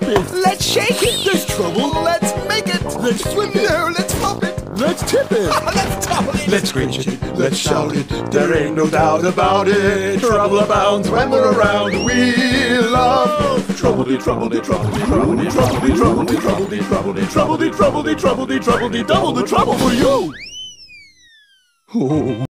it. Let's shake it. There's trouble. Let's make it. Let's swim it. No, let's pop it. Let's tip it. Let's topple it. Let's screech it. Let's shout it. There ain't no doubt about it. Trouble abounds when we're around. We love troubledy, troubledy, troubledy, troubledy, troubledy, troubledy, troubledy, troubledy, troubledy, troubledy, troubledy, troubledy, double the trouble for you. Oh.